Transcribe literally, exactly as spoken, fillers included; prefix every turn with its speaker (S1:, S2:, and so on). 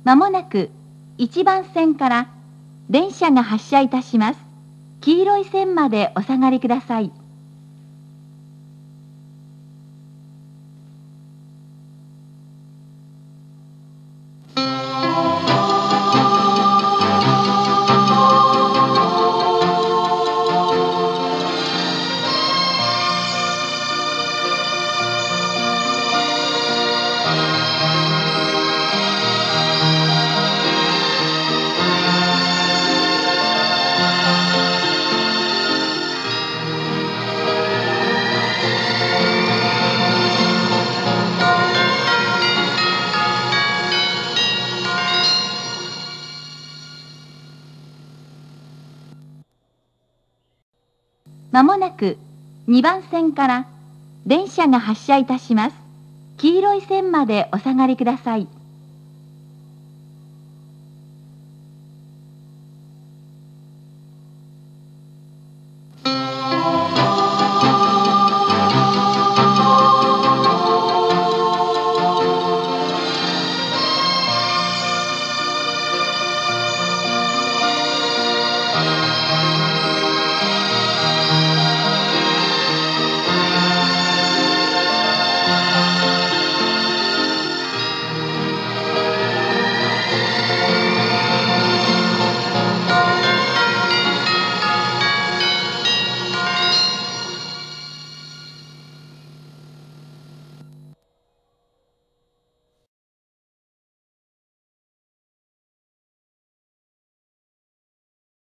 S1: まもなくいちばん線から電車が発車いたします。黄色い線までお下がりください。まもなくにばん線から電車が発車いたします。黄色い線までお下がりください。